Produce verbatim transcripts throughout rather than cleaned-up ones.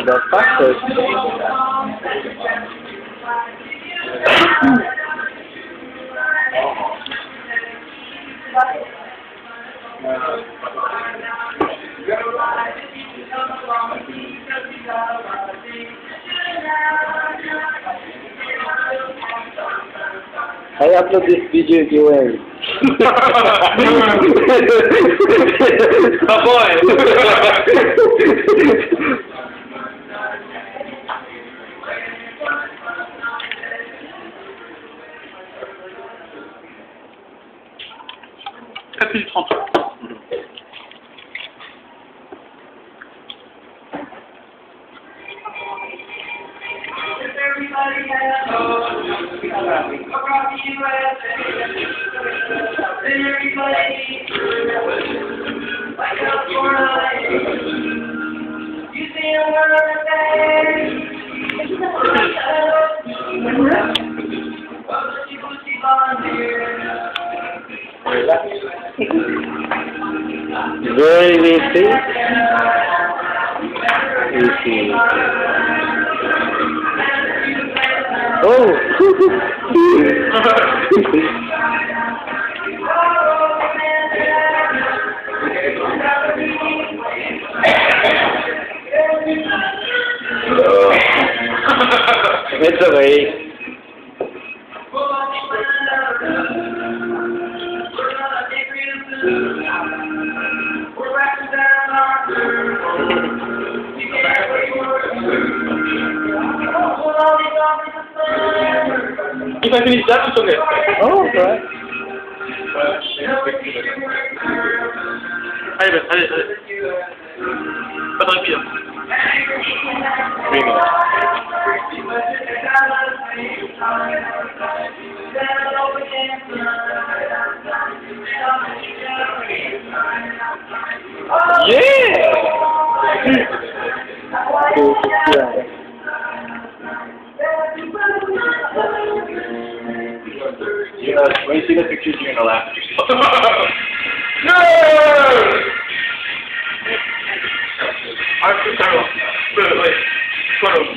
the fastest. I upload this video giveaway. Oh boy! quatre minutes trente. Everybody has hope around the U S A. Everybody like a tornado. You see another day. Very easy. Easy. Oh! It's away. Il va finir ça tout son nez. Oh, okay. Allez, ben, allez, allez. Pas de répit. Hein. Three minutes. Yeah! You know, when you see the pictures, you're gonna laugh at yourself. No! I'm so terrible. Wait, wait. Shut up.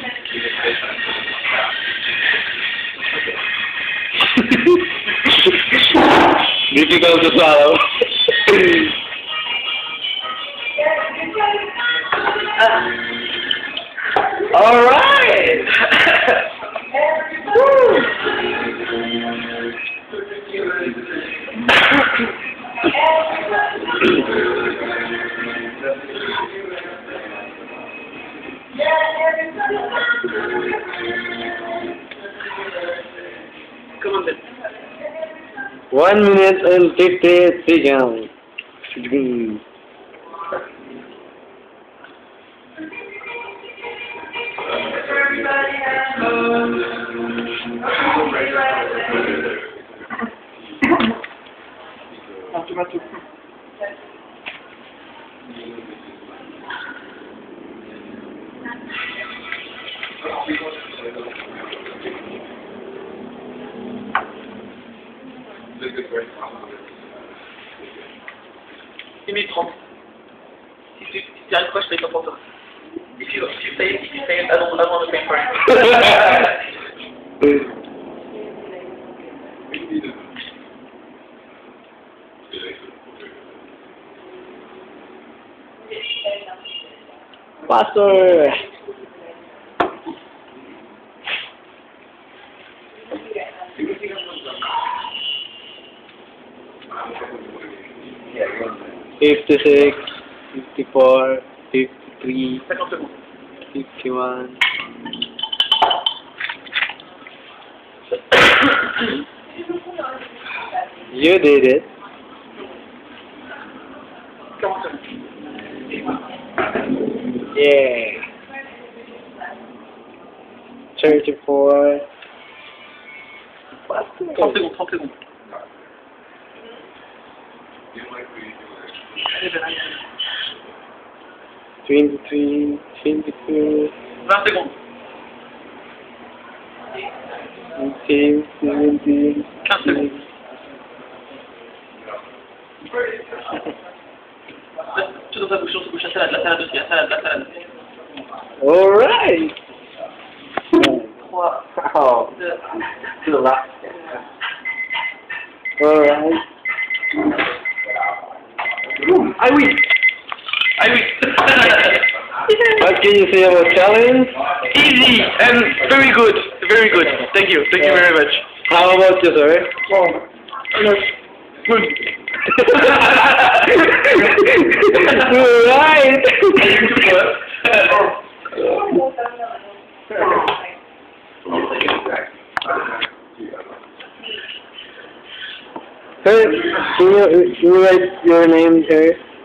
Difficult to swallow. All right. Come on, then. One minute and fifty seconds. Everybody has hope. six minutes trente. Si tu si arrives pas, je paye pas pour toi. If you, if you fail, if you fail, I don't, I don't want to pay for it. Faster. Fifty-six, fifty-four, fifty-three, cinquante secondes. fifty-one. You did it. quarante secondes. Yeah. Thirty-four. trente secondes, trente secondes. Allez, ben, allez, allez. Twenty-three, twenty-two, vingt secondes. eighteen, seventeen, quinze secondes. Tu dans ta bouche, on se bouche la salade, la salade aussi, la salade, la salade. Alright! Wow. To the left. Alright. I win! I win! What can you say about challenge? Easy and very good. Very good. Thank you. Thank you very much. How about you, sir? Alright! Hey, can you, can you write your name here?